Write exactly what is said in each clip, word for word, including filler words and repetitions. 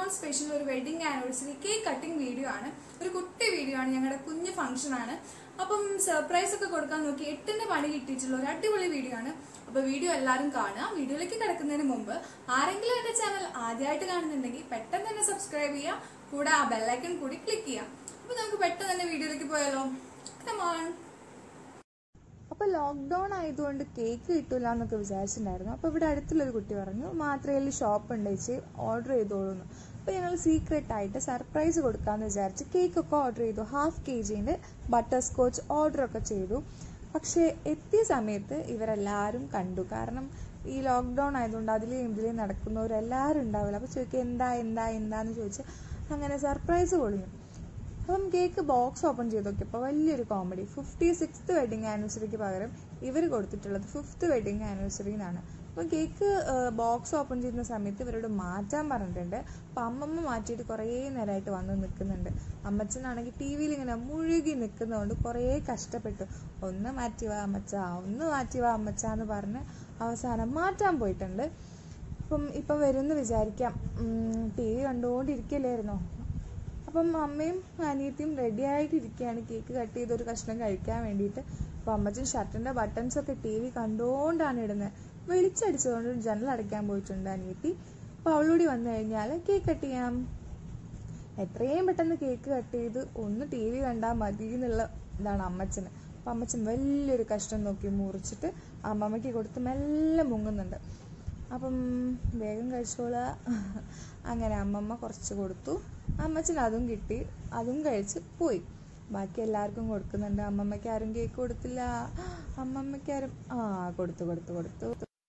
Lockdown special ഒരു wedding anniversary cake cutting video ആണ്. ഒരു കുട്ടി വീഡിയോ ആണ്, ഞങ്ങളുടെ കുഞ്ഞു ഫംഗ്ഷൻ ആണ്. അപ്പം സർപ്രൈസ് ഒക്കെ കൊടുക്കാൻ നോക്കി എട്ടിന്റെ പണി കിട്ടിയിട്ടുള്ള ഒരു അടിപൊളി വീഡിയോ ആണ്. അപ്പൊ വീഡിയോ എല്ലാവരും കാണുക. വീഡിയോയിലേക്ക് കിടക്കുന്നതിന് മുമ്പ് ആരെങ്കിലും എന്റെ ചാനൽ ആദ്യമായിട്ട് കാണുന്നുണ്ടെങ്കിൽ പെട്ടെന്ന് തന്നെ സബ്സ്ക്രൈബ് ചെയ്യുക, കൂടെ ആ ബെല്ലൈക്കൺ കൂടി ക്ലിക്ക് ചെയ്യാം. അപ്പൊ നമുക്ക് പെട്ടെന്ന് തന്നെ വീഡിയോയിലേക്ക് പോയാലോ. Come on. അപ്പോൾ ലോക്ക്ഡൗൺ ആയതുകൊണ്ട് കേക്ക് കിട്ടൂല എന്നൊക്കെ വിചാരിച്ചിട്ടുണ്ടായിരുന്നു. അപ്പോൾ ഇവിടെ അടുത്തുള്ളൊരു കുട്ടി പറഞ്ഞു മാത്രയിൽ ഷോപ്പ് ഉണ്ട് ചേച്ചി, ഓർഡർ ചെയ്തോളൂന്ന്. അപ്പോൾ ഞങ്ങൾ സീക്രട്ട് ആയിട്ട് സർപ്രൈസ് കൊടുക്കാമെന്ന് വിചാരിച്ച് കേക്കൊക്കെ ഓർഡർ ചെയ്തു. ഹാഫ് കെ ജിൻ്റെ ബട്ടർ സ്കോച്ച് ഓർഡറൊക്കെ ചെയ്തു. പക്ഷേ എത്തിയ സമയത്ത് ഇവരെല്ലാവരും കണ്ടു. കാരണം ഈ ലോക്ക്ഡൗൺ ആയതുകൊണ്ട് അതിലെയും ഇതിലെയും നടക്കുന്നവരെല്ലാവരും ഉണ്ടാവില്ല. അപ്പോൾ ചോദിക്കുക എന്താ എന്താ എന്താന്ന് ചോദിച്ച് അങ്ങനെ സർപ്രൈസ് കൊടുക്കും. അപ്പം കേക്ക് ബോക്സ് ഓപ്പൺ ചെയ്ത് നോക്കിയപ്പോൾ വലിയൊരു കോമഡി. ഫിഫ്റ്റി സിക്സ്ത് വെഡിങ് ആനിവേഴ്സറിക്ക് പകരം ഇവർ കൊടുത്തിട്ടുള്ളത് ഫിഫ്ത്ത് വെഡിങ് ആനിവേഴ്സറിന്നാണ്. അപ്പം കേക്ക് ബോക്സ് ഓപ്പൺ ചെയ്യുന്ന സമയത്ത് ഇവരോട് മാറ്റാൻ പറഞ്ഞിട്ടുണ്ട്. അപ്പം അമ്മമ്മ മാറ്റിയിട്ട് കുറേ നേരമായിട്ട് വന്ന് നിൽക്കുന്നുണ്ട്. അമ്മച്ചനാണെങ്കിൽ ടി വിയിൽ ഇങ്ങനെ മുഴുകി നിൽക്കുന്നതുകൊണ്ട് കുറേ കഷ്ടപ്പെട്ടു. ഒന്ന് മാറ്റി വാ അമ്മച്ച, ഒന്ന് മാറ്റി വാ അമ്മച്ച എന്ന് പറഞ്ഞ് അവസാനം മാറ്റാൻ പോയിട്ടുണ്ട്. അപ്പം ഇപ്പം വരുമെന്ന് വിചാരിക്കാം. ടി വി കണ്ടുകൊണ്ടിരിക്കില്ലായിരുന്നോ. അപ്പം അമ്മയും അനിയത്തിയും റെഡി ആയിട്ടിരിക്കുകയാണ് കേക്ക് കട്ട് ചെയ്തൊരു കഷ്ണം കഴിക്കാൻ വേണ്ടിയിട്ട്. അപ്പം അമ്മച്ചൻ ഷർട്ടിൻ്റെ ബട്ടൺസൊക്കെ ടി വി കണ്ടുകൊണ്ടാണ് ഇടുന്നത്. വെളിച്ചടിച്ചതുകൊണ്ട് ജനൽ അടയ്ക്കാൻ പോയിട്ടുണ്ട് അനിയത്തി. അപ്പോൾ അവളൂടി വന്നു കഴിഞ്ഞാൽ കേക്ക് കട്ട് ചെയ്യാം. എത്രയും പെട്ടെന്ന് കേക്ക് കട്ട് ചെയ്ത് ഒന്ന് ടി വി കണ്ടാൽ മതി എന്നുള്ള ഇതാണ് അമ്മച്ചന്. അപ്പം അമ്മച്ചൻ വലിയൊരു കഷ്ണം നോക്കി മുറിച്ചിട്ട് അമ്മമ്മയ്ക്ക് കൊടുത്ത് മെല്ലെ മുങ്ങുന്നുണ്ട്. അപ്പം വേഗം കഴിച്ചോളാ. അങ്ങനെ അമ്മമ്മ കുറച്ച് കൊടുത്തു. അമ്മച്ചന് അതും കിട്ടി, അതും കഴിച്ച് പോയി. ബാക്കി എല്ലാവർക്കും കൊടുക്കുന്നുണ്ട്. അമ്മമ്മയ്ക്ക് ആരും കേക്ക് കൊടുത്തില്ല. അമ്മമ്മയ്ക്ക് ആരും ആ കൊടുത്തു കൊടുത്തു കൊടുത്തു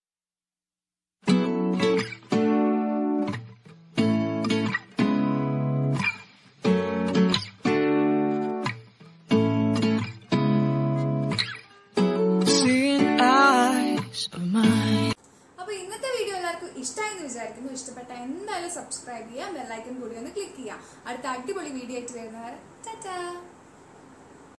ഇഷ്ടമായെന്ന് വിചാരിക്കുന്നു. ഇഷ്ടപ്പെട്ട എന്തായാലും സബ്സ്ക്രൈബ് ചെയ്യുക, ബെല്ലൈക്കൺ കൂടി ഒന്ന് ക്ലിക്ക് ചെയ്യുക. അടുത്ത അടിപൊളി വീഡിയോ ആയിട്ട് വരുന്നവരെ ടാറ്റാ.